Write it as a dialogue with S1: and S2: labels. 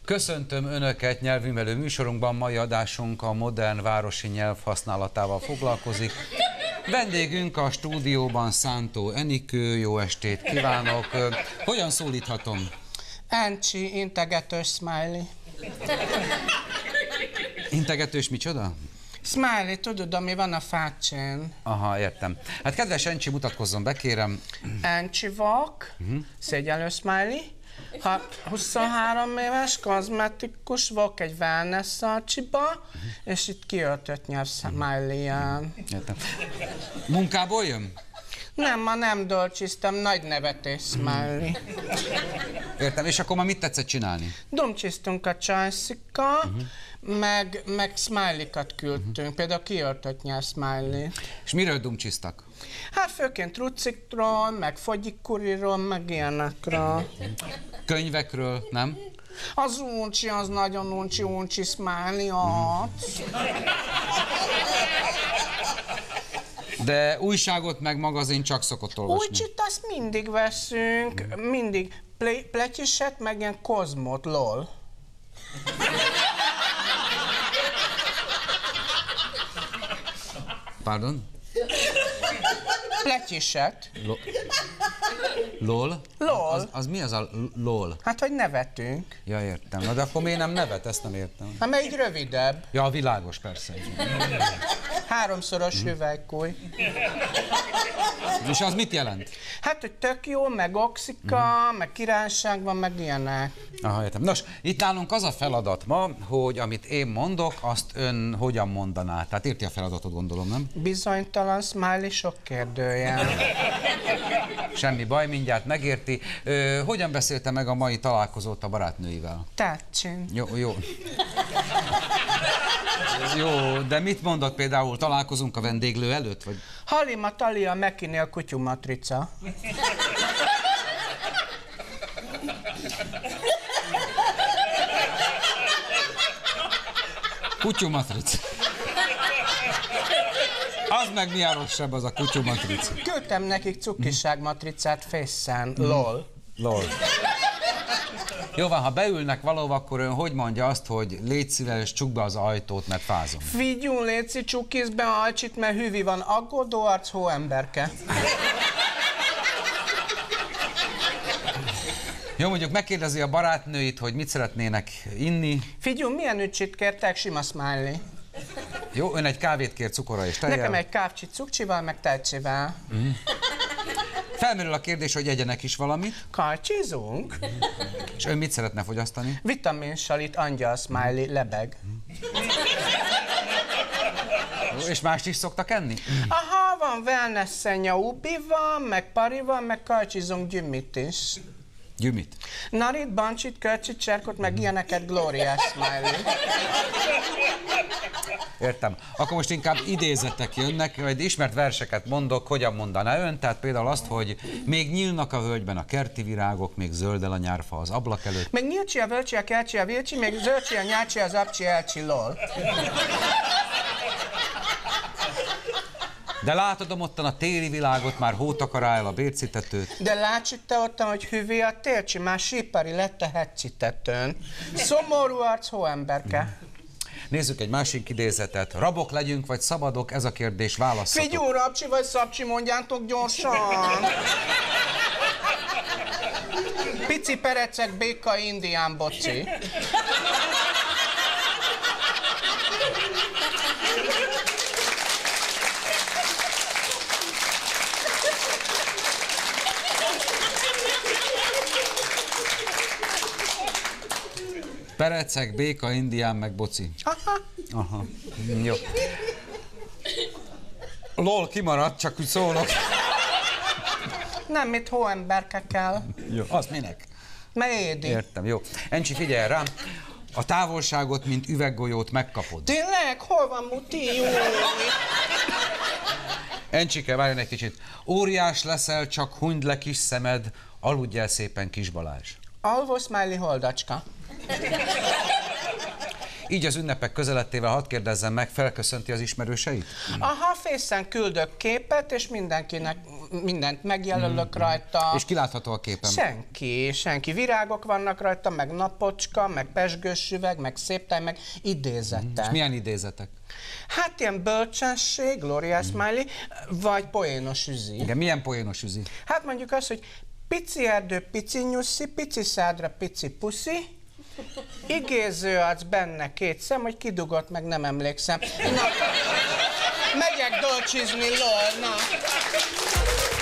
S1: Köszöntöm Önöket nyelvművelő műsorunkban. Mai adásunk a modern városi nyelv használatával foglalkozik. Vendégünk a stúdióban Szántó Enikő. Jó estét kívánok! Hogyan szólíthatom?
S2: Encsi, integetős smiley.
S1: Integetős micsoda?
S2: Smiley, tudod, ami van a fácsén.
S1: Aha, értem. Hát kedves Encsi, mutatkozzon be, kérem.
S2: Encsi vak, szégyellő smiley. 23 éves, kozmetikus, vak egy wellness szalcsiba, és itt kiöltött nyelv smiley-ján.
S1: Értem. Munkából jön?
S2: Nem, ma nem dolcsiztem, nagy nevetés smiley.
S1: Értem, és akkor ma mit tetszett csinálni?
S2: Dumcsiztunk a csajszikkal, meg smiley-kat küldtünk, például kiöltött nyelv smiley.
S1: És miről dumcsiztak?
S2: Hát főként trucikról, meg fogyikuriról, meg ilyenekről.
S1: Könyvekről, nem?
S2: Az uncsi, az nagyon uncsi smiley arc.
S1: De újságot meg magazin csak szokott olvasni.
S2: Újcsit azt mindig veszünk, mindig pletyiset, meg ilyen kozmot, lol.
S1: Pardon?
S2: Pletyiset.
S1: LOL?
S2: LOL.
S1: Az mi az a LOL?
S2: Hát, hogy nevetünk.
S1: Ja, értem. Na, de akkor miért nem nevet? Ezt nem értem.
S2: Hát, mert így rövidebb.
S1: Ja, világos, persze.
S2: Háromszoros hüvelykúj.
S1: És az mit jelent?
S2: Hát, hogy tök jó, meg oxika, meg királyság van, meg ilyenek.
S1: Aha, értem. Nos, itt nálunk az a feladat ma, hogy amit én mondok, azt ön hogyan mondaná. Tehát érti a feladatot, gondolom, nem?
S2: Bizonytalan smiley, sok kérdőjel.
S1: Semmi baj, mindjárt megérti. Hogyan beszélte meg a mai találkozót a barátnőivel?
S2: Tetszén.
S1: Jó. Jó, de mit mondott például? Találkozunk a vendéglő előtt? Vagy?
S2: Halima Talia Mekinél kutyumatrica.
S1: Kutyumatrica. Az meg mi a rosszabb, az a kutyumatrica?
S2: Küldtem nekik cukiságmatricát Face-en, lol.
S1: LOL. Jó van, ha beülnek valahova, akkor ön hogy mondja azt, hogy légy szíves, csukd be az ajtót, mert fázom?
S2: Figyú, léci, csukizd be a ajcsit, mert hüvi van, aggódó arc, hóemberke.
S1: Jó, mondjuk megkérdezi a barátnőit, hogy mit szeretnének inni.
S2: Figyú, milyen ücsit kértek, sima smiley.
S1: Jó, ön egy kávét kér cukorra és tejjel.
S2: Nekem egy kávcsi cukcsival, meg tejcsivel.
S1: Felmerül a kérdés, hogy egyenek is valamit.
S2: Kajcsizunk.
S1: És ön mit szeretne fogyasztani?
S2: Vitaminsalit, angyal smiley, lebeg.
S1: Jó, és mást is szoktak enni?
S2: Aha, van wellness-szenja ubival, meg parival, meg kajcsizunk gyümit is.
S1: Gyümit.
S2: Narit, bancsit, kölcsit, cserkot, meg ilyeneket, glóriás smiley.
S1: Értem. Akkor most inkább idézetek jönnek, vagy ismert verseket mondok, hogyan mondaná ön. Tehát például azt, hogy még nyílnak a völgyben a kerti virágok, még zöldel a nyárfa az ablak előtt.
S2: Meg nyílcsi a völcsi, a kelcsi, a vilcsi, még zöldcsi, a nyácsi, az apcsi, elcsi, lol.
S1: De látodom ottan a téli világot, már hót akar el a bércitetőt.
S2: De látsz te ottan, hogy hüvé a tércsi, már sípari lett a hegycitetőn. Szomorú arc, hóemberke.
S1: Nézzük egy másik idézetet. Rabok legyünk, vagy szabadok? Ez a kérdés, válasszatok.
S2: Figyú, rabcsi vagy szabcsi, mondjátok gyorsan. Pici perecek, béka, indián boci.
S1: Perecek, béka, indián, meg boci. Aha. Jó. LOL kimaradt, csak úgy szólok.
S2: Nem, mit hóemberke kell.
S1: Jó. Az minek?
S2: Mert édi.
S1: Értem, jó. Encsi, figyelj rám. A távolságot, mint üveggolyót megkapod.
S2: Tényleg? Hol van muti? Jó.
S1: Encsike, várjon egy kicsit. Óriás leszel, csak hunyd le kis szemed, aludj el szépen, kis Balázs.
S2: Alvó smiley holdacska.
S1: Így az ünnepek közelettével hadd kérdezzem meg, felköszönti az ismerőseit?
S2: Aha, Face-en küldök képet, és mindenkinek mindent megjelölök rajta.
S1: És kilátható a képen.
S2: Senki. Virágok vannak rajta, meg napocska, meg pezsgős üveg, meg széptáj, meg idézetek.
S1: És milyen idézetek?
S2: Hát ilyen bölcsesség, Gloria Smiley, vagy poénos üzi.
S1: Igen, milyen poénos üzi?
S2: Hát mondjuk az, hogy pici erdő, pici nyuszi, pici szádra, pici puszi, igéző arc, benne 2 szem, hogy kidugott, meg nem emlékszem. Na, megyek dolcsizni, lol, na.